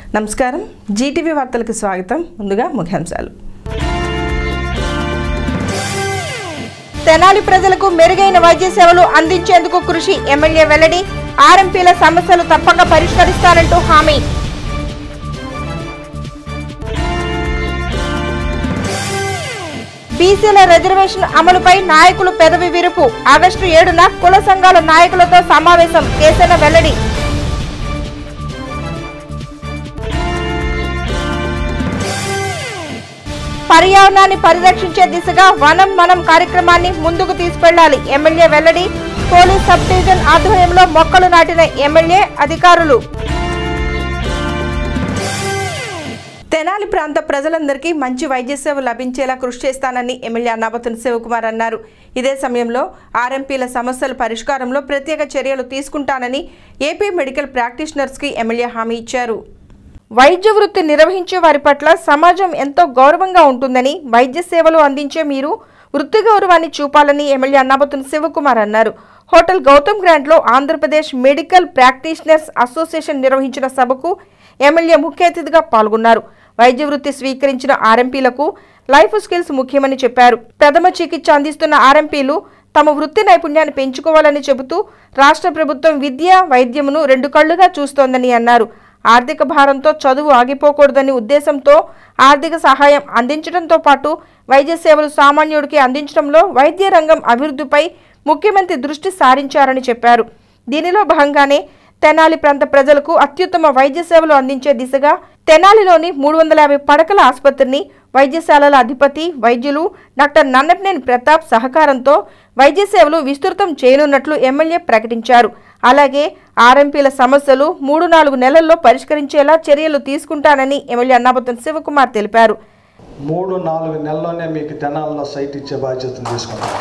నమస్కారం జీటీవీ వార్తలకు స్వాగతం ముందుగా ముఖ్యాంశాలు తెనాలి ప్రజలకు మెరుగైన వైద్య సేవలు అందించేందుకు కృషి ఎమ్మెల్యే వెల్లడి ఆర్ఎంపీల సమస్యలు తప్పక పరిష్కరిస్తారంటూ హామీ బీసీల రిజర్వేషన్ అమలుపై నాయకులు పెదవి విరుపు ఆగస్టు 7న కుల సంఘాల నాయకులతో సమావేశం కేసీఆర్ వెల్లడి పర్యావరణాన్ని పరిరక్షించే దిశగా వనం మనం కార్యక్రమాన్ని ముందుకు తీసుకెళ్లాలి ఎమ్మెల్యే వెల్లడి పోలీస్ సబ్ డివిజన్ ఆధ్వర్యంలో మొక్కలు నాటిన ఎమ్మెల్యే అధికారులు తెనాలి ప్రాంత ప్రజలందరికీ మంచి వైద్య సేవలు లభించేలా కృషి చేస్తానని ఎమ్మెల్యే అన్నాబత్తుని శివకుమార్ అన్నారు. ఇదే సమయంలో ఆర్ఎంపీల సమస్యల పరిష్కారంలో ప్రత్యేక చర్యలు తీసుకుంటానని ఏపీ మెడికల్ ప్రాక్టీషనర్స్కి ఎమ్మెల్యే హామీ ఇచ్చారు. వైద్య వృత్తి నిర్వహించే వారి పట్ల సమాజం ఎంతో గౌరవంగా ఉంటుందని వైద్య సేవలు అందించే మీరు వృత్తి గౌరవాన్ని చూపాలని ఎమ్మెల్యే అన్నాబత్తుని శివకుమార్ అన్నారు. హోటల్ గౌతమ్ గ్రాండ్లో ఆంధ్రప్రదేశ్ మెడికల్ ప్రాక్టీషనర్స్ అసోసియేషన్ నిర్వహించిన సభకు ఎమ్మెల్యే ముఖ్య అతిథిగా పాల్గొన్నారు. వైద్య వృత్తి స్వీకరించిన ఆర్ఎంపీలకు లైఫ్ స్కిల్స్ ముఖ్యమని చెప్పారు. ప్రథమ చికిత్స అందిస్తున్న ఆర్ఎంపీలు తమ వృత్తి నైపుణ్యాన్ని పెంచుకోవాలని చెబుతూ రాష్ట్ర ప్రభుత్వం విద్య వైద్యమును 2 కళ్లుగా చూస్తోందని అన్నారు. ఆర్థిక భారంతో చదువు ఆగిపోకూడదని ఉద్దేశంతో ఆర్థిక సహాయం అందించడంతో పాటు వైద్య సేవలు సామాన్యుడికి అందించడంలో వైద్య రంగం అభివృద్ధిపై ముఖ్యమంత్రి దృష్టి సారించారని చెప్పారు. దీనిలో భాగంగానే తెనాలి ప్రాంత ప్రజలకు అత్యుత్తమ వైద్య సేవలు అందించే దిశగా తెనాలిలోని 350 పడకల ఆసుపత్రిని వైద్యశాలల అధిపతి వైద్యులు డాక్టర్ నన్నపనేని ప్రతాప్ సహకారంతో వైద్య సేవలు విస్తృతం చేయనున్నట్లు ఎమ్మెల్యే ప్రకటించారు. అలాగే ఆర్ఎంపీల సమస్యలు 3-4 నెలల్లో పరిష్కరించేలా చర్యలు తీసుకుంటానని ఎమ్మెల్యే అన్నాబత్తుని శివకుమార్ తెలిపారు. 3-4 నెలల్లోనే మీకు తెనాలిలో సైట్ ఇచ్చే బాధ్యతను తీసుకుంటాం.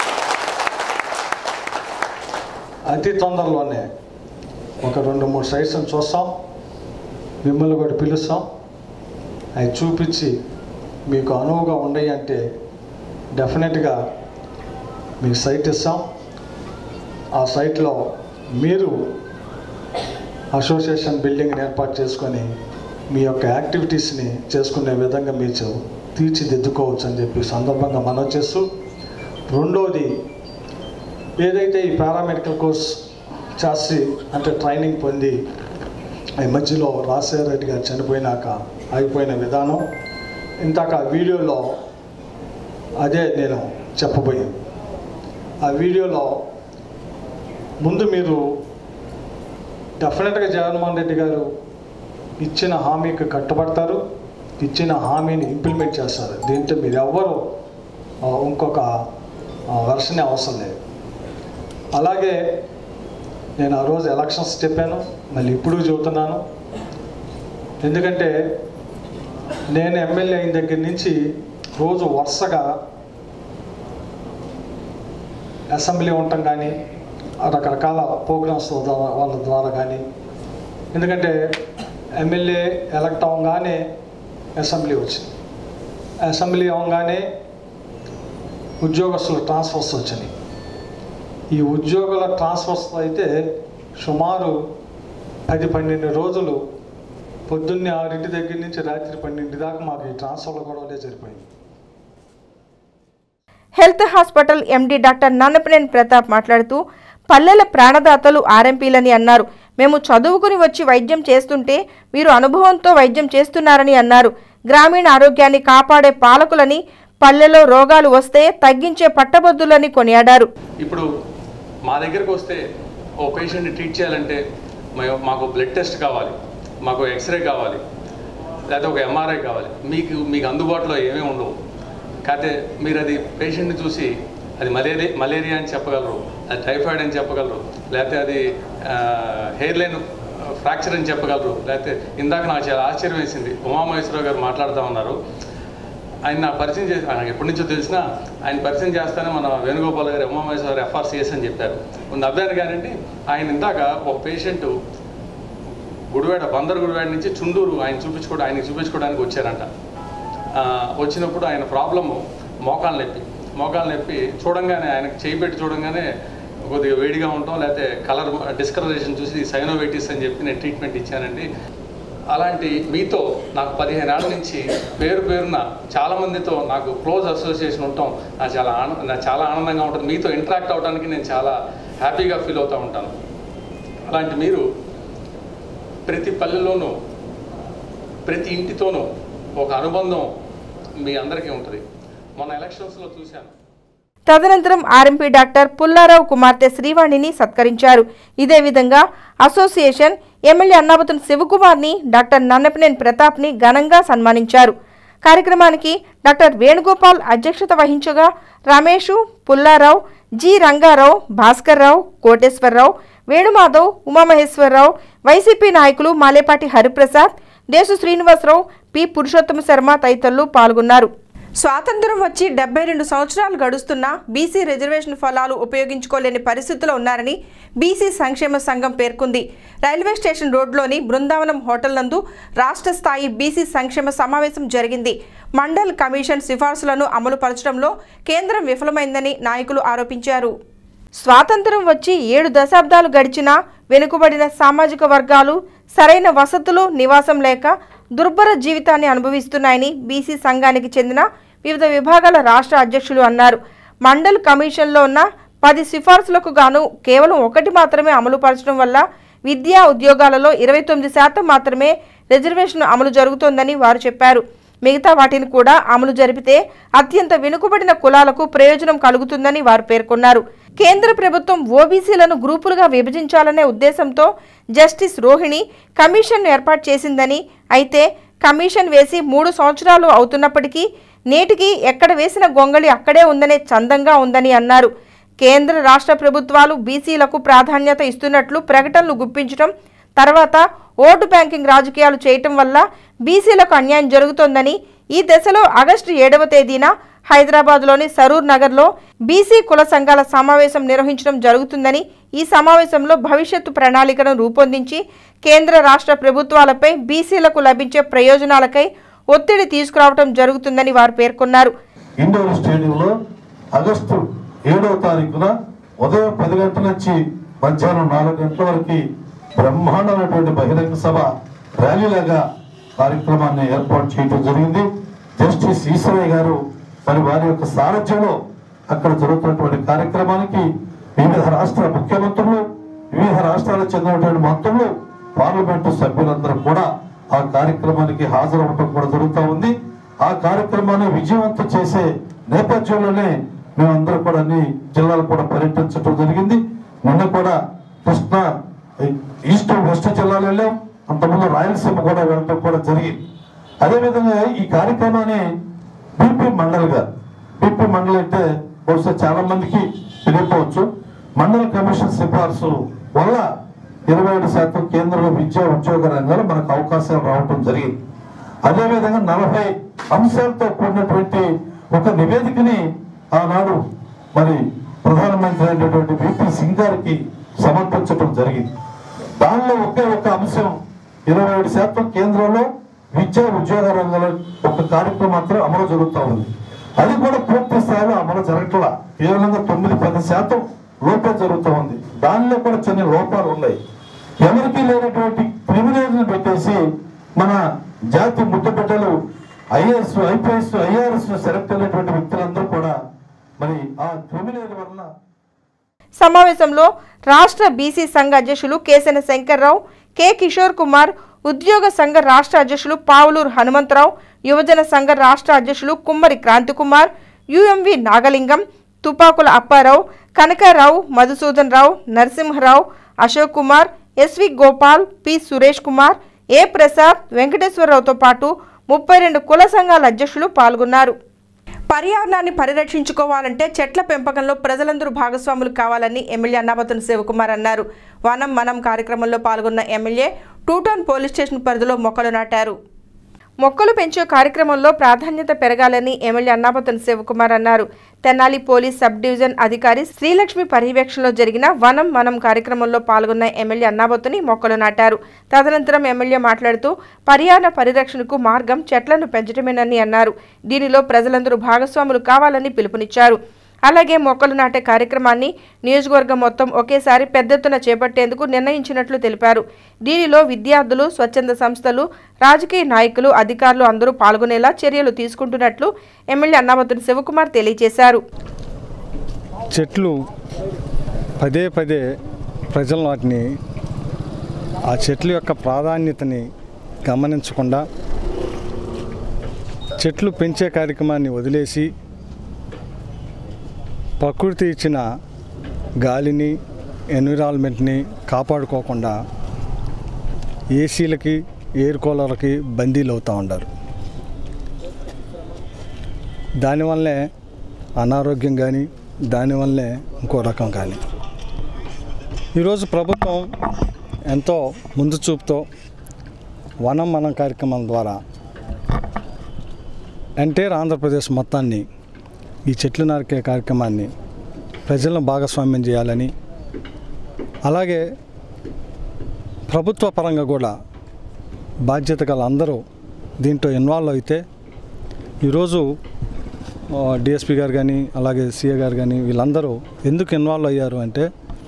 అతి తొందరలోనే ఒక 2-3 సైట్స్ని చూస్తాం, మిమ్మల్ని కూడా పిలుస్తాం. అవి చూపించి మీకు అనువుగా ఉండయి అంటే డెఫినెట్గా మీకు సైట్ ఇస్తాం. ఆ సైట్లో మీరు అసోసియేషన్ బిల్డింగ్ని ఏర్పాటు చేసుకొని మీ యొక్క యాక్టివిటీస్ని చేసుకునే విధంగా మీరు తీర్చిదిద్దుకోవచ్చు అని చెప్పి సందర్భంగా మనవి చేస్తూ, రెండోది ఏదైతే ఈ పారామెడికల్ కోర్స్ చేసి అంటే ట్రైనింగ్ పొంది ఈ మధ్యలో రాజశేఖర రెడ్డి గారు చనిపోయినాక అయిపోయిన విధానం ఇంతాక వీడియోలో అదే నేను చెప్పబోయాను. ఆ వీడియోలో ముందు మీరు డెఫినెట్గా జగన్మోహన్ రెడ్డి గారు ఇచ్చిన హామీకి కట్టుబడతారు, ఇచ్చిన హామీని ఇంప్లిమెంట్ చేస్తారు. దీంట్లో మీరు ఎవ్వరూ ఇంకొక వెర్షన్ అవసరం లేదు. అలాగే నేను ఆ రోజు ఎలక్షన్స్ చెప్పాను, మళ్ళీ ఇప్పుడు చెబుతున్నాను. ఎందుకంటే నేను ఎమ్మెల్యే అయిన దగ్గర నుంచి రోజు వరుసగా అసెంబ్లీ ఉండటం కానీ రకరకాల ప్రోగ్రామ్స్ వాళ్ళ ద్వారా కానీ, ఎందుకంటే ఎమ్మెల్యే ఎలక్ట్ అవ్వగానే అసెంబ్లీ వచ్చింది, అసెంబ్లీ అవ్వగానే ఉద్యోగస్తుల ట్రాన్స్ఫర్స్ వచ్చినాయి. ఈ ఉద్యోగుల ట్రాన్స్ఫర్స్ అయితే సుమారు 10-12 రోజులు పొద్దున్నే 6 దగ్గర నుంచి రాత్రి 12 దాకా మాకు ఈ ట్రాన్స్ఫర్ల గొడవలే జరిపోయింది. Health hospital MD doctor Nannapaneni Pratap మాట్లాడుతూ పల్లెల ప్రాణదాతలు ఆర్ఎంపీలని అన్నారు. మేము చదువుకుని వచ్చి వైద్యం చేస్తుంటే మీరు అనుభవంతో వైద్యం చేస్తున్నారని అన్నారు. గ్రామీణ ఆరోగ్యాన్ని కాపాడే పాలకులని, పల్లెలో రోగాలు వస్తే తగ్గించే పట్టభద్రులని కొనియాడారు. ఇప్పుడు మా దగ్గరకు వస్తే ఓ పేషెంట్ని ట్రీట్ చేయాలంటే మాకు బ్లడ్ టెస్ట్ కావాలి, మాకు ఎక్స్రే కావాలి, లేకపోతే ఒక ఎంఆర్ఐ కావాలి. మీకు అందుబాటులో ఏమేమి ఉండవు. కాకపోతే మీరు అది పేషెంట్ని చూసి అది మలేరియా అని చెప్పగలరు, అది టైఫాయిడ్ అని చెప్పగలరు, లేకపోతే అది హెయిర్ లైన్ ఫ్రాక్చర్ అని చెప్పగలరు. లేకపోతే ఇందాక నాకు చాలా ఆశ్చర్యం వేసింది, ఉమామహేశ్వరరావు గారు మాట్లాడుతూ ఉన్నారు. ఆయన నాకు పరిచయం చేసి, నాకు ఎప్పటి నుంచో తెలిసినా ఆయన పరిచయం చేస్తానే మన వేణుగోపాల్ గారు ఉమామహేశ్వర FRCS అని చెప్పారు. నవ్వాను కానీ ఆయన ఇందాక ఒక పేషెంట్ బందర్ గుడివాడ నుంచి చుండూరు ఆయనకి చూపించుకోవడానికి వచ్చారంట. వచ్చినప్పుడు ఆయన ప్రాబ్లము మోకాలు నొప్పి చూడంగానే ఆయనకు చేయి పెట్టి చూడంగానే కొద్దిగా వేడిగా ఉండటం, లేకపోతే కలర్ డిస్కలరేషన్ చూసి సైనోవైటిస్ అని చెప్పి నేను ట్రీట్మెంట్ ఇచ్చానండి. అలాంటి మీతో నాకు 15 ఏళ్ళ నుంచి పేరున చాలామందితో నాకు క్లోజ్ అసోసియేషన్ ఉండటం నాకు చాలా ఆనందంగా ఉంటుంది. మీతో ఇంటరాక్ట్ అవడానికి నేను చాలా హ్యాపీగా ఫీల్ అవుతూ ఉంటాను. అలాంటి మీరు ప్రతి పల్లెలోనూ ప్రతి ఇంటితోనూ ఒక అనుబంధం మీ అందరికీ ఉంటుంది. మొన్న ఎలక్షన్స్లో చూశాను. తదనంతరం ఆర్ఎంపీ డాక్టర్ పుల్లారావు కుమార్తె శ్రీవాణిని సత్కరించారు. ఇదే విధంగా అసోసియేషన్ ఎమ్మెల్యే అన్నాబతుని శివకుమార్ని డాక్టర్ నన్నపనేని ప్రతాప్ని ఘనంగా సన్మానించారు. కార్యక్రమానికి డాక్టర్ వేణుగోపాల్ అధ్యక్షత వహించగా రమేష్, పుల్లారావు, జి రంగారావు, భాస్కర్రావు, కోటేశ్వరరావు, వేణుమాధవ్, ఉమామహేశ్వరరావు, వైసీపీ నాయకులు మాలేపాటి హరిప్రసాద్, దేశు శ్రీనివాసరావు, పి పురుషోత్తమ శర్మ తదితరులు పాల్గొన్నారు. స్వాతంత్రం వచ్చి 72 సంవత్సరాలు గడుస్తున్నా బీసీ రిజర్వేషన్ ఫలాలు ఉపయోగించుకోలేని పరిస్థితిలో ఉన్నారని బీసీ సంక్షేమ సంఘం పేర్కొంది. రైల్వే స్టేషన్ రోడ్లోని బృందావనం హోటల్ నందు రాష్ట్ర స్థాయి బీసీ సంక్షేమ సమావేశం జరిగింది. మండల్ కమిషన్ సిఫార్సులను అమలు పరచడంలో కేంద్రం విఫలమైందని నాయకులు ఆరోపించారు. స్వాతంత్రం వచ్చి 7 దశాబ్దాలు గడిచినా వెనుకబడిన సామాజిక వర్గాలు సరైన వసతులు, నివాసం లేక దుర్భర జీవితాన్ని అనుభవిస్తున్నాయని బీసీ సంఘానికి చెందిన వివిధ విభాగాల రాష్ట్ర అధ్యక్షులు అన్నారు. మండల్ కమిషన్లో ఉన్న 10 సిఫార్సులకు గాను కేవలం 1 మాత్రమే అమలు పరచడం వల్ల విద్యా ఉద్యోగాలలో 29% మాత్రమే రిజర్వేషన్ అమలు జరుగుతోందని వారు చెప్పారు. మిగతా వాటిని కూడా అమలు జరిపితే అత్యంత వెనుకబడిన కులాలకు ప్రయోజనం కలుగుతుందని వారు పేర్కొన్నారు. కేంద్ర ప్రభుత్వం ఓబీసీలను గ్రూపులుగా విభజించాలనే ఉద్దేశంతో జస్టిస్ రోహిణి కమిషన్ను ఏర్పాటు చేసిందని, అయితే కమిషన్ వేసి 3 సంవత్సరాలు అవుతున్నప్పటికీ నేటికి ఎక్కడ వేసిన గొంగళి అక్కడే ఉందనే చందంగా ఉందని అన్నారు. కేంద్ర రాష్ట్ర ప్రభుత్వాలు బీసీలకు ప్రాధాన్యత ఇస్తున్నట్లు ప్రకటనలు గుప్పించడం, తర్వాత ఓటు బ్యాంకింగ్ రాజకీయాలు చేయటం వల్ల బీసీలకు అన్యాయం జరుగుతోందని, ఈ దశలో ఆగస్టు 7వ తేదీన హైదరాబాద్లోని సరూర్ నగర్లో బీసీ కుల సంఘాల సమావేశం నిర్వహించడం జరుగుతుందని, ఈ సమావేశంలో భవిష్యత్తు ప్రణాళికను రూపొందించి కేంద్ర రాష్ట్ర ప్రభుత్వాలపై బీసీలకు లభించే ప్రయోజనాలకై ఒత్తిడి తీసుకురావడం జరుగుతుందని వారు పేర్కొన్నారు. ఇండోర్ స్టేడియంలో ఆగస్టు 7వ తారీఖున ఉదయం 10 గంటల నుంచి మధ్యాహ్నం 4 గంటల వరకు బ్రహ్మాండమైనటువంటి బహిరంగ సభ ర్యాలీలాగా కార్యక్రమాన్ని ఏర్పాటు చేయడం జరిగింది. జస్టిస్ ఈశ్వరయ్య గారు మరి వారి యొక్క సారథ్యంలో అక్కడ జరుగుతున్నటువంటి కార్యక్రమానికి వివిధ రాష్ట్ర ముఖ్యమంత్రులు, వివిధ రాష్ట్రాలకు చెందినటువంటి మంత్రులు, పార్లమెంటు సభ్యులందరూ కూడా ఆ కార్యక్రమానికి హాజరవడం కూడా జరుగుతూ ఉంది. ఆ కార్యక్రమాన్ని విజయవంతం చేసే నేపథ్యంలోనే మేమందరూ కూడా అన్ని జిల్లాలు కూడా పర్యటించడం జరిగింది. నిన్న కూడా కృష్ణా, ఈస్ట్ వెస్ట్ జిల్లాలు వెళ్ళాం, అంతకుముందు రాయలసీమ కూడా వెళ్ళడం కూడా జరిగింది. అదేవిధంగా ఈ కార్యక్రమాన్ని బీపీ మండల్ గారు, బీపీ మండల్ అంటే బహుశా చాలా మందికి తెలియకపోవచ్చు, మండల్ కమిషన్ సిఫార్సు వల్ల 27% కేంద్రంలో విద్యా ఉద్యోగ రంగాలు మనకు అవకాశాలు రావడం జరిగింది. అదేవిధంగా 40 అంశాలతో కూడినటువంటి ఒక నివేదికని ఆనాడు మరి ప్రధానమంత్రి అయినటువంటి విపి సింగ్ గారికి సమర్పించడం జరిగింది. దానిలో ఒకే ఒక అంశం 27% కేంద్రంలో విద్యా ఉద్యోగ రంగంలో ఒక కార్యక్రమం మాత్రం అమలు జరుగుతూ ఉంది. అది కూడా పూర్తి స్థాయిలో అమలు జరగట్లా, కేవలంగా 9-10% లోపే జరుగుతూ ఉంది. దానిలో కూడా చిన్న లోపాలు ఉన్నాయి. ఎవరికి లేనటువంటి ప్రివిలేజ్ని పెట్టేసి మన జాతి ముద్దుబిడ్డలు ఐఏఎస్, ఐపీఎస్, ఐఆర్ఎస్ సెలెక్ట్ అయినటువంటి వ్యక్తులందరూ కూడా మరి ఆ ప్రివిలేజ్ వలన. సమావేశంలో రాష్ట్ర బీసీ సంఘ అధ్యక్షులు కేసన శంకర్రావు, కె కిషోర్ కుమార్, ఉద్యోగ సంఘ రాష్ట్ర అధ్యక్షులు పావులూరు హనుమంతరావు, యువజన సంఘ రాష్ట్ర అధ్యక్షులు Kummari Kranthikumar, UMV Nagalingam, Tupakula Appa Rao, Kanaka Rao, Madhusudan Rao, Narasimha Rao, Ashok Kumar, SV Gopal, P Suresh Kumar, A Prasad, వెంకటేశ్వరరావుతో పాటు 32 కుల సంఘాల అధ్యక్షులు పాల్గొన్నారు. పర్యావరణాన్ని పరిరక్షించుకోవాలంటే చెట్ల పెంపకంలో ప్రజలందరూ భాగస్వాములు కావాలని ఎమ్మెల్యే అన్నాబతుని శివకుమార్ అన్నారు. వనం మనం కార్యక్రమంలో పాల్గొన్న ఎమ్మెల్యే 2 టౌన్ పోలీస్ స్టేషన్ పరిధిలో మొక్కలు నాటారు. మొక్కలు పెంచే కార్యక్రమంలో ప్రాధాన్యత పెరగాలని ఎమ్మెల్యే అన్నాబతుని శివకుమార్ అన్నారు. తెనాలి పోలీస్ సబ్ డివిజన్ అధికారి శ్రీలక్ష్మి పర్యవేక్షణలో జరిగిన వనం మనం కార్యక్రమంలో పాల్గొన్న ఎమ్మెల్యే అన్నాబతుని మొక్కలు నాటారు. తదనంతరం ఎమ్మెల్యే మాట్లాడుతూ పర్యావరణ పరిరక్షణకు మార్గం చెట్లను పెంచడమేనని అన్నారు. దీనిలో ప్రజలందరూ భాగస్వాములు కావాలని పిలుపునిచ్చారు. అలాగే మొక్కలు నాటే కార్యక్రమాన్ని నియోజకవర్గం మొత్తం ఒకేసారి పెద్ద ఎత్తున చేపట్టేందుకు నిర్ణయించినట్లు తెలిపారు. దీనిలో విద్యార్థులు, స్వచ్ఛంద సంస్థలు, రాజకీయ నాయకులు, అధికారులు అందరూ పాల్గొనేలా చర్యలు తీసుకుంటున్నట్లు ఎమ్మెల్యే అన్నాబత్తుని శివకుమార్ తెలియజేశారు. చెట్లు పదే పదే ప్రజలు వాటిని ఆ చెట్ల యొక్క ప్రాధాన్యతని గమనించకుండా చెట్లు పెంచే కార్యక్రమాన్ని వదిలేసి ప్రకృతి ఇచ్చిన గాలిని, ఎన్విరాన్మెంట్ని కాపాడుకోకుండా ఏసీలకి, ఎయిర్ కూలర్లకి బందీలు అవుతూ ఉంటారు. దానివల్లే అనారోగ్యం కానీ, దానివల్లే ఇంకో రకం కానీ. ఈరోజు ప్రభుత్వం ఎంతో ముందు చూపుతో వనం మనం కార్యక్రమం ద్వారా ఎంటైర్ ఆంధ్రప్రదేశ్ మొత్తాన్ని ఈ చెట్లు నరికే కార్యక్రమాన్ని ప్రజలను భాగస్వామ్యం చేయాలని, అలాగే ప్రభుత్వ పరంగా కూడా బాధ్యత గల అందరూ దీంట్లో ఇన్వాల్వ్ అయితే ఈరోజు డిఎస్పీ గారు కానీ, అలాగే సిఏ గారు కానీ వీళ్ళందరూ ఎందుకు ఇన్వాల్వ్ అయ్యారు అంటే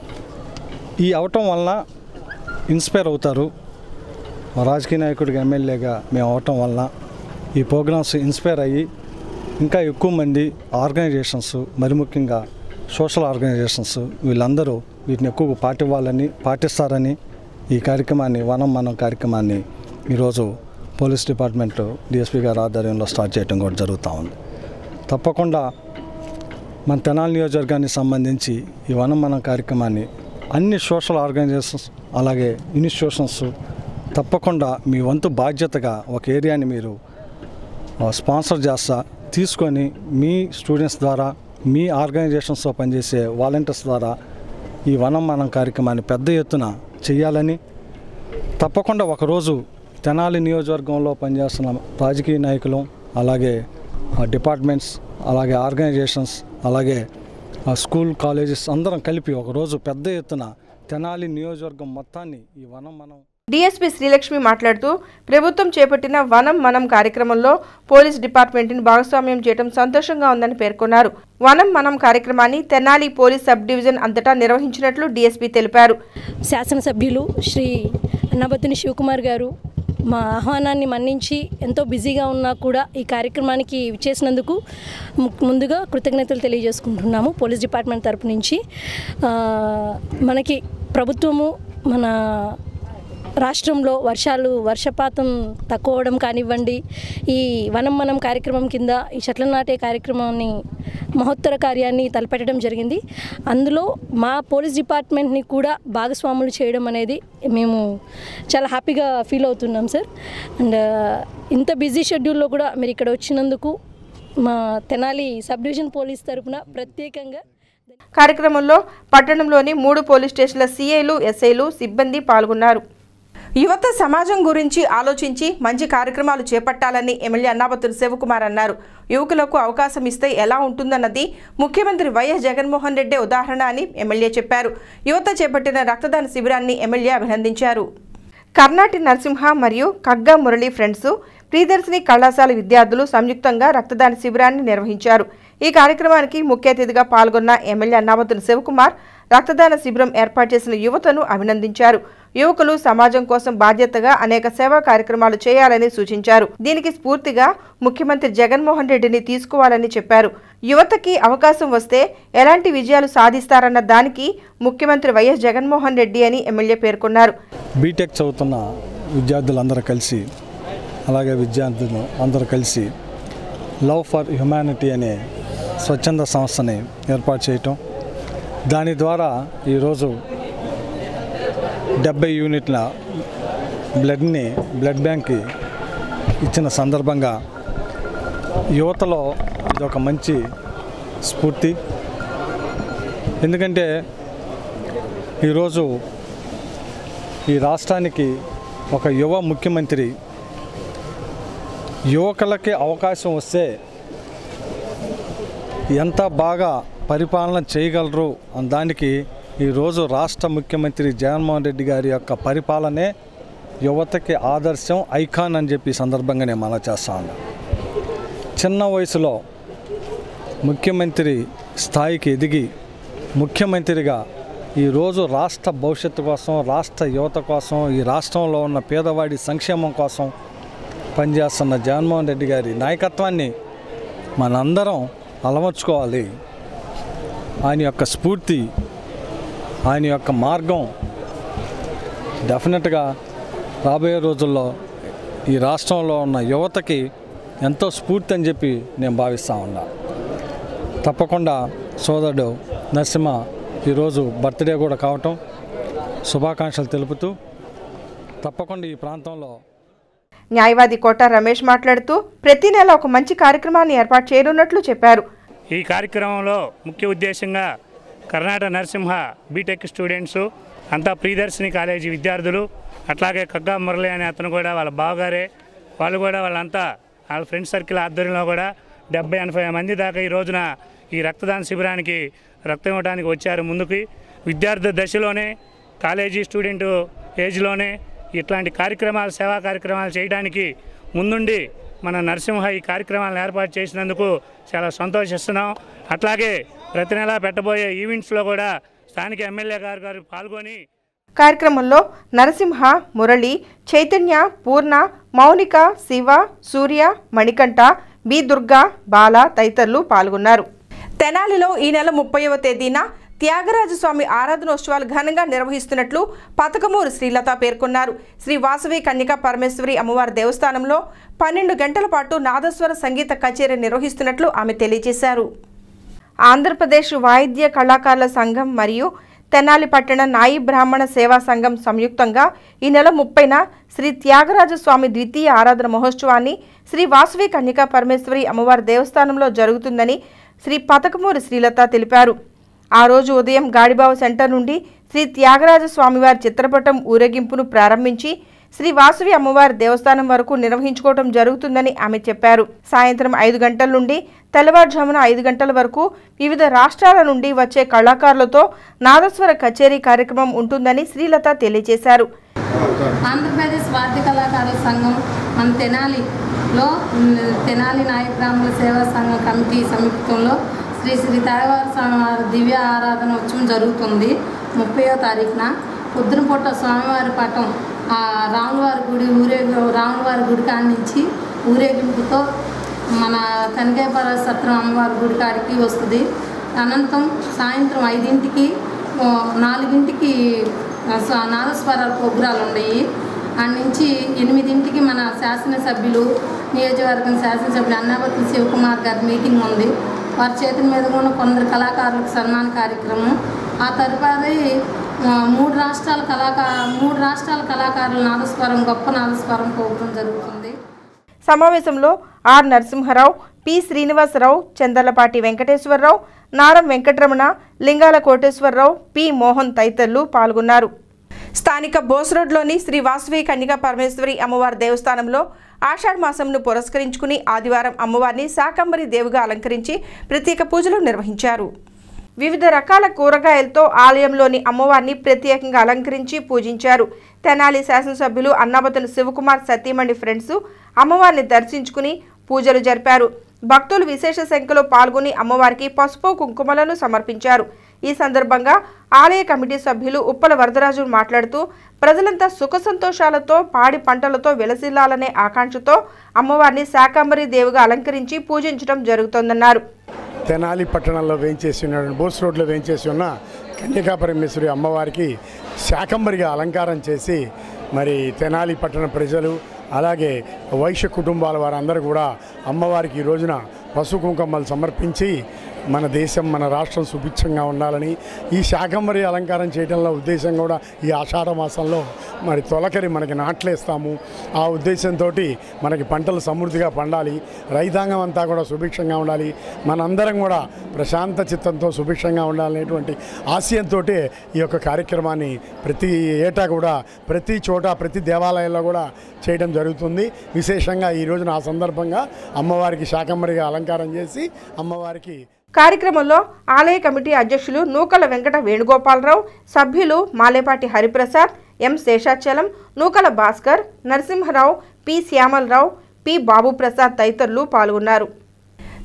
ఈ అవటం వలన ఇన్స్పైర్ అవుతారు. రాజకీయ నాయకుడిగా, ఎమ్మెల్యేగా మేము అవటం వలన ఈ ప్రోగ్రామ్స్ ఇన్స్పైర్ అయ్యి ఇంకా ఎక్కువ మంది ఆర్గనైజేషన్స్, మరి ముఖ్యంగా సోషల్ ఆర్గనైజేషన్స్ వీళ్ళందరూ వీటిని ఎక్కువ పాటిస్తారని ఈ కార్యక్రమాన్ని, వనం మనం కార్యక్రమాన్ని ఈరోజు పోలీస్ డిపార్ట్మెంట్ డిఎస్పీ గారి ఆధ్వర్యంలో స్టార్ట్ చేయడం కూడా జరుగుతూ ఉంది. తప్పకుండా మన తెనాలి నియోజకవర్గానికి సంబంధించి ఈ వనం మనం కార్యక్రమాన్ని అన్ని సోషల్ ఆర్గనైజేషన్స్, అలాగే ఇన్స్టిట్యూషన్స్ తప్పకుండా మీ వంతు బాధ్యతగా ఒక ఏరియాని మీరు స్పాన్సర్ చేస్తా తీసుకొని మీ స్టూడెంట్స్ ద్వారా, మీ ఆర్గనైజేషన్స్తో పనిచేసే వాలంటీర్స్ ద్వారా ఈ వనం మనం కార్యక్రమాన్ని పెద్ద ఎత్తున చేయాలని, తప్పకుండా ఒకరోజు తెనాలి నియోజకవర్గంలో పనిచేస్తున్న రాజకీయ నాయకులు, అలాగే డిపార్ట్మెంట్స్, అలాగే ఆర్గనైజేషన్స్, అలాగే స్కూల్, కాలేజెస్ అందరం కలిపి ఒకరోజు పెద్ద ఎత్తున తెనాలి నియోజకవర్గం మొత్తాన్ని ఈ వనం మనం. డీఎస్పీ శ్రీలక్ష్మి మాట్లాడుతూ ప్రభుత్వం చేపట్టిన వనం మనం కార్యక్రమంలో పోలీస్ డిపార్ట్మెంట్ని భాగస్వామ్యం చేయడం సంతోషంగా ఉందని పేర్కొన్నారు. వనం మనం కార్యక్రమాన్ని తెనాలి పోలీస్ సబ్ డివిజన్ అంతటా నిర్వహించినట్లు డీఎస్పీ తెలిపారు. శాసనసభ్యులు శ్రీ అన్నాబత్తుని శివకుమార్ గారు మా ఆహ్వానాన్ని మన్నించి ఎంతో బిజీగా ఉన్నా కూడా ఈ కార్యక్రమానికి విచ్చేసినందుకు ముందుగా కృతజ్ఞతలు తెలియజేసుకుంటున్నాము. పోలీస్ డిపార్ట్మెంట్ తరపు నుంచి మనకి ప్రభుత్వము మన రాష్ట్రంలో వర్షపాతం తక్కువ అవడం కానివ్వండి, ఈ వనం మనం కార్యక్రమం కింద ఈ చెట్ల నాటే కార్యక్రమాన్ని మహోత్తర కార్యాన్ని తలపెట్టడం జరిగింది. అందులో మా పోలీస్ డిపార్ట్మెంట్ని కూడా భాగస్వాములు చేయడం అనేది మేము చాలా హ్యాపీగా ఫీల్ అవుతున్నాం సార్. అండ్ ఇంత బిజీ షెడ్యూల్లో కూడా మీరు ఇక్కడ వచ్చినందుకు మా తెనాలి సబ్ డివిజన్ పోలీస్ తరఫున ప్రత్యేకంగా. కార్యక్రమంలో పట్టణంలోని 3 పోలీస్ స్టేషన్ల సిఐలు, ఎస్ఐలు, సిబ్బంది పాల్గొన్నారు. యువత సమాజం గురించి ఆలోచించి మంచి కార్యక్రమాలు చేపట్టాలని ఎమ్మెల్యే అన్నాబత్తుని శివకుమార్ అన్నారు. యువకులకు అవకాశం ఇస్తే ఎలా ఉంటుందన్నది ముఖ్యమంత్రి వైఎస్ జగన్మోహన్ రెడ్డి ఉదాహరణ అని ఎమ్మెల్యే చెప్పారు. యువత చేపట్టిన రక్తదాన శిబిరాన్ని ఎమ్మెల్యే అభినందించారు. కర్ణాటి నరసింహ మరియు కగ్గా మురళి ఫ్రెండ్స్, ప్రియదర్శిని కళాశాల విద్యార్థులు సంయుక్తంగా రక్తదాన శిబిరాన్ని నిర్వహించారు. ఈ కార్యక్రమానికి ముఖ్య అతిథిగా పాల్గొన్న ఎమ్మెల్యే అన్నాబత్తుని శివకుమార్ రక్తదాన శిబిరం ఏర్పాటు చేసిన యువతను అభినందించారు. యువకులు సమాజం కోసం బాధ్యతగా అనేక సేవా కార్యక్రమాలు చేయాలని సూచించారు. దీనికి స్ఫూర్తిగా ముఖ్యమంత్రి జగన్మోహన్ రెడ్డిని తీసుకోవాలని చెప్పారు. యువతకి అవకాశం వస్తే ఎలాంటి విజయాలు సాధిస్తారన్న దానికి ముఖ్యమంత్రి వైఎస్ జగన్మోహన్ రెడ్డి అని ఎమ్మెల్యే పేర్కొన్నారు. బీటెక్ చదువుతున్న విద్యార్థులందరూ కలిసి, అలాగే విద్యార్థులు అందరూ కలిసి లవ్ ఫర్ హ్యుమానిటీ అనే స్వచ్ఛంద సంస్థని ఏర్పాటు చేయటం, దాని ద్వారా ఈరోజు 70 యూనిట్ల బ్లడ్ బ్యాంక్కి ఇచ్చిన సందర్భంగా యువతలో ఇది ఒక మంచి స్ఫూర్తి. ఎందుకంటే ఈరోజు ఈ రాష్ట్రానికి ఒక యువ ముఖ్యమంత్రి, యువకులకి అవకాశం వస్తే ఎంత బాగా పరిపాలన చేయగలరు అని దానికి ఈరోజు రాష్ట్ర ముఖ్యమంత్రి జగన్మోహన్ రెడ్డి గారి యొక్క పరిపాలనే యువతకి ఆదర్శం, ఐకాన్ అని చెప్పి సందర్భంగా నేను మనం చేస్తాను. చిన్న వయసులో ముఖ్యమంత్రి స్థాయికి ఎదిగి ముఖ్యమంత్రిగా ఈరోజు రాష్ట్ర భవిష్యత్తు కోసం, రాష్ట్ర యువత కోసం, ఈ రాష్ట్రంలో ఉన్న పేదవాడి సంక్షేమం కోసం పనిచేస్తున్న జగన్మోహన్ రెడ్డి గారి నాయకత్వాన్ని మనందరం అలవర్చుకోవాలి. ఆయన యొక్క స్ఫూర్తి, ఆయన యొక్క మార్గం డెఫినెట్గా రాబోయే రోజుల్లో ఈ రాష్ట్రంలో ఉన్న యువతకి ఎంతో స్ఫూర్తి అని చెప్పి నేను భావిస్తూ ఉన్నా. తప్పకుండా సోదరుడు నరసింహ ఈరోజు బర్త్డే కూడా కావటం శుభాకాంక్షలు తెలుపుతూ తప్పకుండా ఈ ప్రాంతంలో న్యాయవాది కోట రమేష్ మాట్లాడుతూ ప్రతి నెల ఒక మంచి కార్యక్రమాన్ని ఏర్పాటు చేయనున్నట్లు చెప్పారు. ఈ కార్యక్రమంలో ముఖ్య ఉద్దేశంగా కర్ణాటక నరసింహ బీటెక్ స్టూడెంట్స్ అంతా ప్రియదర్శిని కాలేజీ విద్యార్థులు, అట్లాగే కగ్గా మురళి అనే అతను కూడా వాళ్ళ బావగారే, వాళ్ళు కూడా వాళ్ళంతా వాళ్ళ ఫ్రెండ్ సర్కిల్ ఆధ్వర్యంలో కూడా 70-80 మంది దాకా ఈ రోజున ఈ రక్తదాన శిబిరానికి రక్తం ఇవ్వడానికి వచ్చారు. ముందుకి విద్యార్థి దశలోనే, కాలేజీ స్టూడెంట్ ఏజ్లోనే ఇట్లాంటి కార్యక్రమాలు, సేవా కార్యక్రమాలు చేయడానికి ముందుండి మన నరసింహ ఈ కార్యక్రమాలను ఏర్పాటు చేసినందుకు చాలా సంతోషిస్తున్నాం. అట్లాగే ప్రతి నెలా పెట్టబోయే ఈవెంట్స్లో కూడా స్థానిక ఎమ్మెల్యే గారు పాల్గొని కార్యక్రమంలో నరసింహ, మురళి, చైతన్య, పూర్ణ, మౌనిక, శివ, సూర్య, మణికంఠ, బి దుర్గా, బాల తదితరులు పాల్గొన్నారు. తెనాలిలో ఈ నెల 30వ తేదీన త్యాగరాజస్వామి ఆరాధనోత్సవాలు ఘనంగా నిర్వహిస్తున్నట్లు పతకమూరు శ్రీలత పేర్కొన్నారు. శ్రీ వాసవి కన్యకా పరమేశ్వరి అమ్మవారి దేవస్థానంలో 12 గంటల పాటు నాదస్వర సంగీత కచేరీ నిర్వహిస్తున్నట్లు ఆమె తెలియజేశారు. ఆంధ్రప్రదేశ్ వాయిద్య కళాకారుల సంఘం మరియు తెనాలి పట్టణ నాయి బ్రాహ్మణ సేవా సంఘం సంయుక్తంగా ఈ నెల 30న శ్రీ త్యాగరాజస్వామి ద్వితీయ ఆరాధన మహోత్సవాన్ని శ్రీ వాసవి కన్యకా పరమేశ్వరి అమ్మవారి దేవస్థానంలో జరుగుతుందని శ్రీ పతకమూరి శ్రీలత తెలిపారు. ఆ రోజు ఉదయం గాడిబావ సెంటర్ నుండి శ్రీ త్యాగరాజ స్వామివారి చిత్రపటం ఊరేగింపును ప్రారంభించి శ్రీ వాసవి అమ్మవారి దేవస్థానం వరకు నిర్వహించుకోవడం జరుగుతుందని ఆమె చెప్పారు. సాయంత్రం 5 గంటల నుండి తెల్లవారుజామున 5 గంటల వరకు వివిధ రాష్ట్రాల నుండి వచ్చే కళాకారులతో నాదస్వర కచేరీ కార్యక్రమం ఉంటుందని శ్రీలత తెలియజేశారు. ఆంధ్రప్రదేశ్ వాద్య కళాకారుల సంఘం మన తెనాలిలో తెనాలి నాయ బ్రాహ్మణ సేవా సంఘం కమిటీ సంయుక్తంలో శ్రీ శ్రీ త్యాగరాజ స్వామివారి దివ్య ఆరాధన ఉత్సవం జరుగుతుంది. 30వ తారీఖున పొద్దునపూట స్వామివారి పటం రాములవారి గుడి కాడి నుంచి ఊరేగింపుతో మన కనకాయపర సత్రం అమ్మవారి గుడి కాడికి వస్తుంది. అనంతరం సాయంత్రం 5ంటికి 4ంటికి నాదస్వరాల ప్రోగ్రాలు ఉన్నాయి. అక్కడి నుంచి 8ంటికి మన శాసనసభ్యులు నియోజకవర్గం శాసనసభ్యులు అన్నాపతి శివకుమార్ గారి మీటింగ్ ఉంది. వారి చేతుల మీద కూడా కొందరు కళాకారులకు సన్మాన కార్యక్రమం. ఆ తదుపరి 3 రాష్ట్రాల కళాకారుల నాదస్వరం గొప్ప నాదస్వరం ప్రోగ్రాం జరుగుతుంది. సమావేశంలో R Narasimha Rao, P Srinivasa Rao, Chandarlapati Venkateswara Rao, Naram Venkataramana, Lingala Koteswara Rao, P Mohan తదితరులు పాల్గొన్నారు. స్థానిక బోస్ రోడ్లోని శ్రీ వాసవి కన్యకా పరమేశ్వరి అమ్మవారి దేవస్థానంలో ఆషాఢ మాసంను పురస్కరించుకుని ఆదివారం అమ్మవారిని శాకంబరి దేవుగా అలంకరించి ప్రత్యేక పూజలు నిర్వహించారు. వివిధ రకాల కూరగాయలతో ఆలయంలోని అమ్మవారిని ప్రత్యేకంగా అలంకరించి పూజించారు. తెనాలి శాసనసభ్యులు అన్నాబతుని శివకుమార్ సతీమణి ఫ్రెండ్స్ అమ్మవారిని దర్శించుకుని పూజలు జరిపారు. భక్తులు విశేష సంఖ్యలో పాల్గొని అమ్మవారికి పసుపు కుంకుమలను సమర్పించారు. ఈ సందర్భంగా ఆలయ కమిటీ సభ్యులు ఉప్పల వరదరాజు మాట్లాడుతూ ప్రజలంతా సుఖ సంతోషాలతో పాడి పంటలతో వెలసిల్లాలనే ఆకాంక్షతో అమ్మవారిని శాకంబరి దేవుగా అలంకరించి పూజించడం జరుగుతోందన్నారు. తెనాలి పట్టణంలో వేయించేసి ఉన్న బోస్ రోడ్లో వేయించేసి ఉన్న కన్యకా పరమేశ్వరి అమ్మవారికి శాకంబరిగా అలంకారం చేసి మరి తెనాలి పట్టణ ప్రజలు అలాగే వైశ్య కుటుంబాల వారందరూ కూడా అమ్మవారికి ఈ రోజున పసుపు కుంకుమలు సమర్పించి మన దేశం మన రాష్ట్రం సుభిక్షంగా ఉండాలని ఈ శాకంబరి అలంకారం చేయడంలో ఉద్దేశం కూడా ఈ ఆషాఢ మాసంలో మరి తొలకరి మనకి నాట్లేస్తాము. ఆ ఉద్దేశంతో మనకి పంటలు సమృద్ధిగా పండాలి, రైతాంగం అంతా కూడా సుభిక్షంగా ఉండాలి, మనందరం కూడా ప్రశాంత చిత్తంతో సుభిక్షంగా ఉండాలనేటువంటి ఆశయంతో ఈ యొక్క కార్యక్రమాన్ని ప్రతి ఏటా కూడా ప్రతి చోట ప్రతి దేవాలయంలో కూడా చేయడం జరుగుతుంది. విశేషంగా ఈ రోజున ఆ సందర్భంగా అమ్మవారికి శాకంబరిగా అలంకారం చేసి అమ్మవారికి కార్యక్రమంలో ఆలయ కమిటీ అధ్యక్షులు నూకల వెంకట వేణుగోపాలరావు, సభ్యులు Malepati Hariprasad, M Seshachalam, Nukala Bhaskar, Narasimha Rao, P Syamala Rao, P Babu Prasad తదితరులు పాల్గొన్నారు.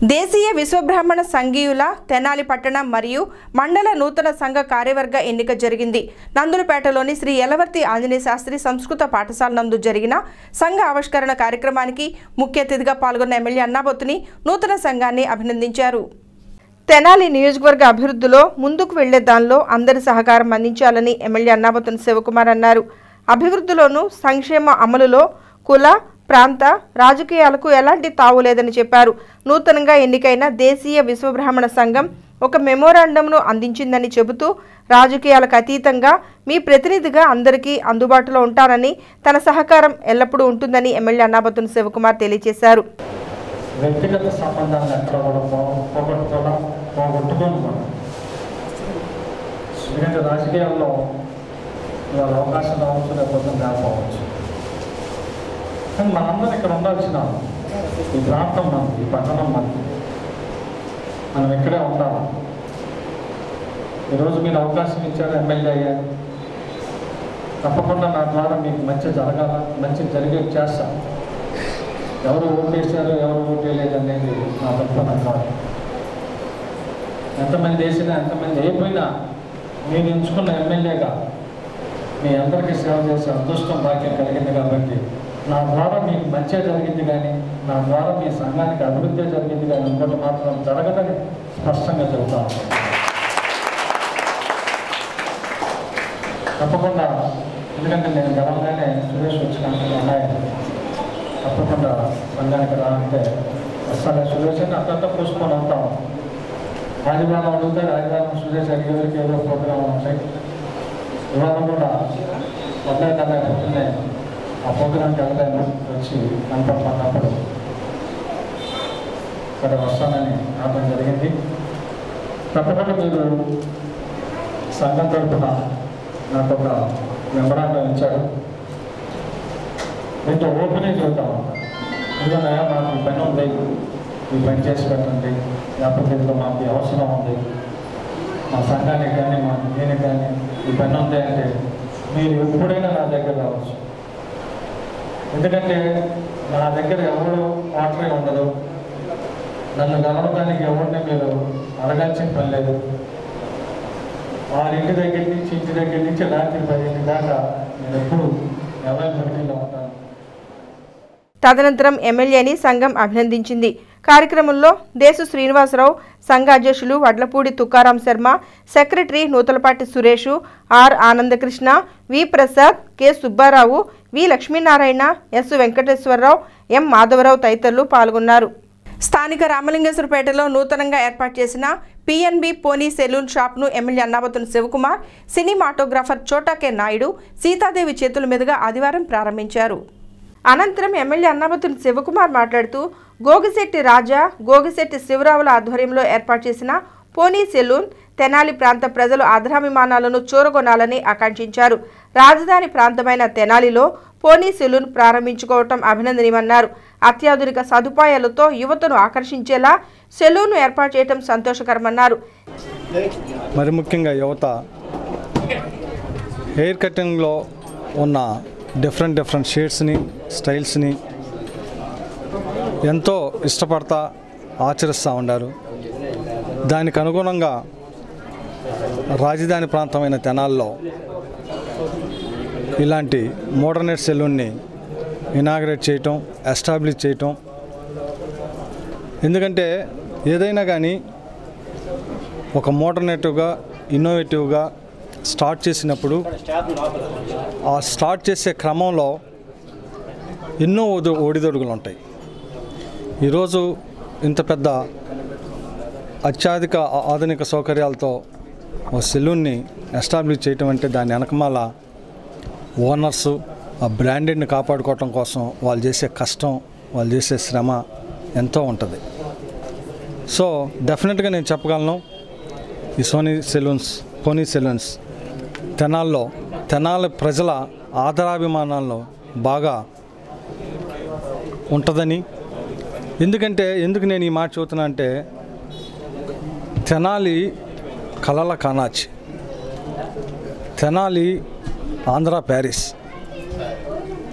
దేశీయ విశ్వబ్రాహ్మణ సంఘీయుల తెనాలి పట్టణ మరియు మండల నూతన సంఘ కార్యవర్గ ఎన్నిక జరిగింది. నందులపేటలోని శ్రీ యలవర్తి ఆంజనేయ శాస్త్రి సంస్కృత పాఠశాల నందు జరిగిన సంఘ ఆవిష్కరణ కార్యక్రమానికి ముఖ్య అతిథిగా పాల్గొన్న ఎమ్మెల్యే అన్నాబత్తుని నూతన సంఘాన్ని అభినందించారు. తెనాలి నియోజకవర్గ అభివృద్ధిలో ముందుకు వెళ్లే దానిలో అందరి సహకారం అందించాలని ఎమ్మెల్యే అన్నాబత్తుని శివకుమార్ అన్నారు. అభివృద్ధిలోనూ సంక్షేమ అమలులో కుల ప్రాంత రాజకీయాలకు ఎలాంటి తావు లేదని చెప్పారు. నూతనంగా ఎన్నికైన దేశీయ విశ్వబ్రాహ్మణ సంఘం ఒక మెమోరాండంను అందించిందని చెబుతూ రాజకీయాలకు అతీతంగా మీ ప్రతినిధిగా అందరికీ అందుబాటులో ఉంటారని తన సహకారం ఎల్లప్పుడూ ఉంటుందని ఎమ్మెల్యే అన్నాబత్తుని శివకుమార్ తెలియజేశారు. వ్యక్తిగత సంబంధాలను ఎక్కడ పోగొట్టుకోను. ఎందుకంటే రాజకీయాల్లో ఇవాళ అవకాశం రావచ్చు, లేకపోతే రాకపోవచ్చు. కానీ మనందరం ఇక్కడ ఉండాల్సిన ఈ ప్రాంతం మనది, ఈ పట్టణం మనది, మనం ఇక్కడే ఉండాలి. ఈరోజు మీరు అవకాశం ఇచ్చారు, ఎమ్మెల్యే అయ్యారు. తప్పకుండా నా ద్వారా మీకు మంచి జరగాల, మంచి జరిగేది చేస్తాను. ఎవరు ఓటేశారు, ఎవరు ఓటేయలేదు అనేది నా తప్పన కాదు. ఎంతమంది వేసినా, ఎంతమంది అయిపోయినా మీరు ఎంచుకున్న ఎమ్మెల్యేగా మీ అందరికీ సేవ చేసే అదృష్టం భాగ్యం కలిగింది. కాబట్టి నా ద్వారా మీకు మంచి జరిగింది, కానీ నా ద్వారా మీ సంఘానికి అభివృద్ధి జరిగింది, కానీ ఇంకోటి మాత్రం జరగదని స్పష్టంగా చెబుతాను. తప్పకుండా, ఎందుకంటే నేను గతంగానే సురేష్ వచ్చిన ఉన్నాయి, తప్పకుండా సంఘానికి రానంటే వస్తాను. సురేష్ అని అత్యంత పూసుకొని ఉంటాం. ఆదివారం అడిగితే ఆదివారం సురేష్ అడిగేవరికి ఏదో ప్రోగ్రాం ఉంటాయి. ఇవాళ కూడా పొద్దున్నే ఆ ప్రోగ్రాంకి వెళ్ళలేను, వచ్చి కనపడుతున్నప్పుడు సరే వస్తానని రావడం జరిగింది. తప్పకుండా మీరు సంఘం తరఫున నాకు ఒక మెమరాండం ఇచ్చాడు. దీంతో ఓపెనే చెబుతాము. ఎందుకంటే మాకు ఈ పని ఉంది, ఈ పని చేసి పెట్టండి, లేకపోతే ఇందులో మాకు అవసరం ఉంది, మా సంఘానికి కానీ మా దీనికి కానీ ఈ పని ఉంది అంటే మీరు ఎప్పుడైనా నా దగ్గర రావచ్చు. ఎందుకంటే నా దగ్గర ఎవరు మాత్రమే ఉండదు. నన్ను గమనడానికి ఎవరిని మీరు అడగాల్సిన పని లేదు. ఇంటి దగ్గర నుంచి రాత్రి 10 దాకా నేను ఎప్పుడు అవైలబిలిటీలో ఉంటాను. తదనంతరం ఎమ్మెల్యేని సంఘం అభినందించింది. కార్యక్రమంలో దేశు శ్రీనివాసరావు, సంఘ అధ్యక్షులు Vadlapudi Tukaram Sharma, secretary Nuthalapati Suresh, R Anandakrishna, V Prasad, K Subba Rao, V Lakshminarayana, S Venkateswara Rao, M Madhava Rao తదితరులు పాల్గొన్నారు. స్థానిక రామలింగేశ్వరపేటలో నూతనంగా ఏర్పాటు చేసిన పిఎన్బి పోనీ సెలూన్ షాప్ను MLA Annabathuni Sivakumar, cinematographer Chota K Naidu, Sitadevi చేతుల మీదుగా ఆదివారం ప్రారంభించారు. అనంతరం ఎమ్మెల్యే అన్నాబత్తుని శివకుమార్ మాట్లాడుతూ గోగిశెట్టి రాజా, గోగిశెట్టి శివరావుల ఆధ్వర్యంలో ఏర్పాటు చేసిన పోనీ సెలూన్ తెనాలి ప్రాంత ప్రజలు ఆదరాభిమానాలను చూరగొనాలని ఆకాంక్షించారు. రాజధాని ప్రాంతమైన తెనాలిలో పోనీ సెలూన్ ప్రారంభించుకోవటం అభినందనీయమన్నారు. అత్యాధునిక సదుపాయాలతో యువతను ఆకర్షించేలా సెలూన్ ఏర్పాటు చేయడం సంతోషకరమన్నారు. మరి ముఖ్యంగా యువత హెయిర్ కటింగ్లో ఉన్న డిఫరెంట్ షేడ్స్ని, స్టైల్స్ని ఎంతో ఇష్టపడతా ఆచరిస్తూ ఉన్నారు. దానికి అనుగుణంగా రాజధాని ప్రాంతమైన తెనాల్లో ఇలాంటి మోడర్నేట్ సెలూన్ని ఇనాగ్రేట్ చేయటం, ఎస్టాబ్లిష్ చేయటం. ఎందుకంటే ఏదైనా కానీ ఒక మోడర్నేటివ్గా, ఇన్నోవేటివ్గా స్టార్ట్ చేసినప్పుడు ఆ స్టార్ట్ చేసే క్రమంలో ఎన్నో ఒడిదొడుగులు ఉంటాయి. ఈరోజు ఇంత పెద్ద అత్యాధిక ఆధునిక సౌకర్యాలతో ఓ సెలూన్ని ఎస్టాబ్లిష్ చేయటం అంటే దాని వెనకమాల ఓనర్సు ఆ బ్రాండెడ్ని కాపాడుకోవటం కోసం వాళ్ళు చేసే కష్టం, వాళ్ళు చేసే శ్రమ ఎంతో ఉంటుంది. సో డెఫినెట్గా నేను చెప్పగలను, ఈ పోనీ సెలూన్స్ తెనాలి ప్రజల ఆదరాభిమానాల్లో బాగా ఉంటుందని. ఎందుకు నేను ఈ మాట చెబుతున్నా అంటే, తెనాలి కలల కానాచి, తెనాలి ఆంధ్ర ప్యారిస్.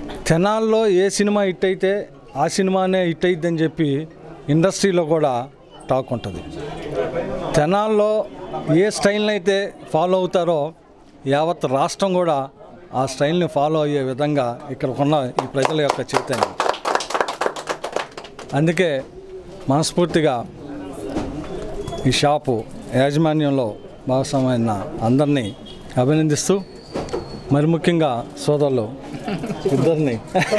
తెనాల్లో ఏ సినిమా హిట్ అయితే ఆ సినిమానే హిట్ అయిద్దని చెప్పి ఇండస్ట్రీలో కూడా టాక్ ఉంటుంది. తెనాల్లో ఏ స్టైల్ని అయితే ఫాలో అవుతారో యావత్ రాష్ట్రం కూడా ఆ స్టైల్ని ఫాలో అయ్యే విధంగా ఇక్కడ ఉన్న ఈ ప్రజల యొక్క చైతన్యం. అందుకే మనస్ఫూర్తిగా ఈ షాపు యాజమాన్యంలో భాగస్వామైన అందరినీ అభినందిస్తూ, మరి ముఖ్యంగా సోదరులు ఇద్దరిని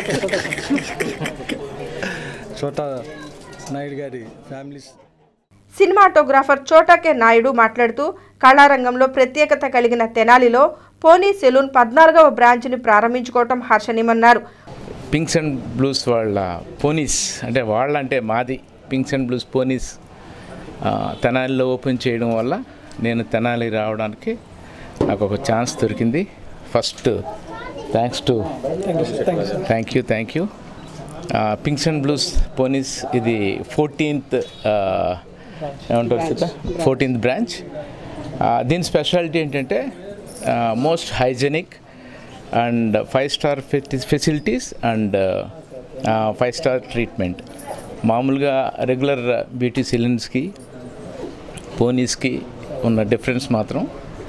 చోటా నాయుడు గారి ఫ్యామిలీస్. సినిమాటోగ్రాఫర్ చోటాకే నాయుడు మాట్లాడుతూ కళారంగంలో ప్రత్యేకత కలిగిన తెనాలిలో పోనీ సెలూన్ 14వ బ్రాంచ్ని ప్రారంభించుకోవటం హర్షణీయమన్నారు. పింక్స్ అండ్ బ్లూస్ వాళ్ళ పోనీస్ అంటే వాళ్ళంటే మాది పింక్స్ అండ్ బ్లూస్ పోనీస్ తెనాలిలో ఓపెన్ చేయడం వల్ల నేను తెనాలి రావడానికి నాకు ఒక ఛాన్స్ దొరికింది. First thanks to thank you pinks and blues ponies. ఇది 14th ఏమంటారు 14th బ్రాంచ్. దీని స్పెషాలిటీ ఏంటంటే most hygienic and 5-star facilities and 5-star treatment. మామూలుగా రెగ్యులర్ బ్యూటీ సెలూన్స్కి పోనీస్కి ఉన్న డిఫరెన్స్ మాత్రం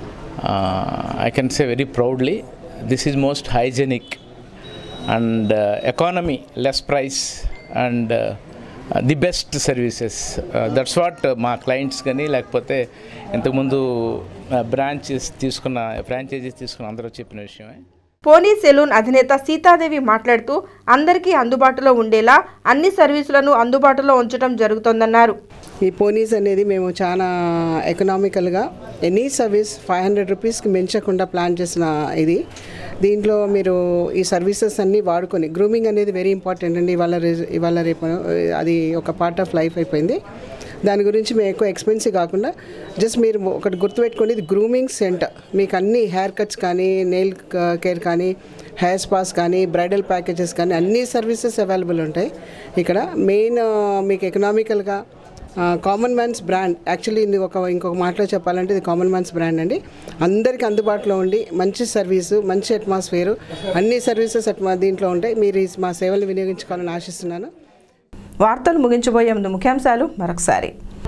I can say very proudly this is most hygienic and economy, less price and the best services. That's what మా clients కానీ లేకపోతే ఇంతకుముందు branches తీసుకున్న ఫ్రాంచైజీస్ తీసుకున్న అందరూ చెప్పిన విషయమే. పోనీ సెలూన్ అధినేత సీతాదేవి మాట్లాడుతూ అందరికీ అందుబాటులో ఉండేలా అన్ని సర్వీసులను అందుబాటులో ఉంచడం జరుగుతోందన్నారు. ఈ పోనీస్ అనేది మేము చాలా ఎకనామికల్గా ఎనీ సర్వీస్ 500 రూపీస్కి మించకుండా ప్లాన్ చేసిన ఇది. దీంట్లో మీరు ఈ సర్వీసెస్ అన్నీ వాడుకొని, గ్రూమింగ్ అనేది వెరీ ఇంపార్టెంట్ అండి. ఇవాళ రేపు అది ఒక పార్ట్ ఆఫ్ లైఫ్ అయిపోయింది. దాని గురించి మేము ఎక్కువ ఎక్స్పెన్సివ్ కాకుండా జస్ట్ మీరు ఒకటి గుర్తుపెట్టుకోండి, ఇది గ్రూమింగ్ సెంటర్. మీకు అన్ని హెయిర్ కట్స్ కానీ, నెయిల్ కేర్ కానీ, హెయిర్ స్పాస్ కానీ, బ్రైడల్ ప్యాకేజెస్ కానీ అన్ని సర్వీసెస్ అవైలబుల్ ఉంటాయి ఇక్కడ. మెయిన్ మీకు ఎకనామికల్గా కామన్ మ్యాన్స్ బ్రాండ్. యాక్చువల్లీ ఇది ఇంకొక మాటలో చెప్పాలంటే ఇది కామన్ మ్యాన్స్ బ్రాండ్ అండి. అందరికీ అందుబాటులో ఉండి మంచి సర్వీసు, మంచి అట్మాస్ఫియరు, అన్ని సర్వీసెస్ దీంట్లో ఉంటాయి. మీరు మా సేవలు వినియోగించుకోవాలని ఆశిస్తున్నాను. వార్తలు ముగించబోయే ముందు ముఖ్యాంశాలు మరొకసారి.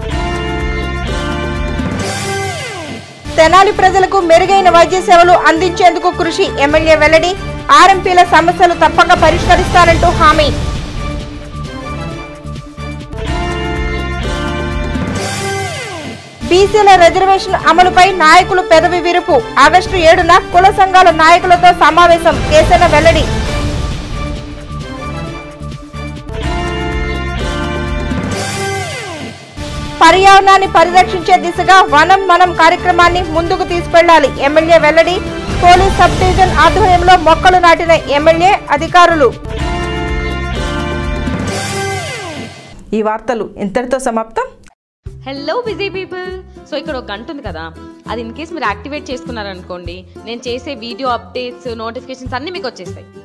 తెనాలి ప్రజలకు మెరుగైన వైద్య సేవలు అందించేందుకు కృషి, ఎమ్మెల్యే వెల్లడి. ఆర్ఎంపీల సమస్యలు తప్పక పరిష్కరిస్తారంటూ హామీ. బీసీల రిజర్వేషన్ అమలుపై నాయకులు పెదవి విరుపు. ఆగస్టు 7న కుల సంఘాల నాయకులతో సమావేశం, కేసీఆర్ వెల్లడి. పర్యావరణాన్ని పరిరక్షించే దిశగా వనం మనం కార్యక్రమాన్ని ముందుకు తీసుకెళ్లాలి, ఎమ్మెల్యే వెల్లడి. పోలీస్ సబ్ డివిజన్ ఆధ్వర్యంలో మొక్కలు నాటిన ఎమ్మెల్యే, అధికారులు. ఈ వార్తలు ఇంతటితో సమాప్తం. Hello busy people. సో ఇక్కడ ఒక గంట ఉంది కదా, అది ఇన్ కేస్ మీరు యాక్టివేట్ చేసుకున్నారనుకోండి, నేను చేసే వీడియో అప్డేట్స్, నోటిఫికేషన్స్ అన్నీ మీకు వచ్చేస్తాయి.